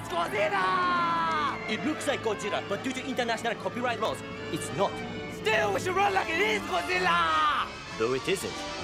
It's Godzilla! It looks like Godzilla, but due to international copyright laws, it's not. Still, we should run like it is Godzilla! Though it isn't.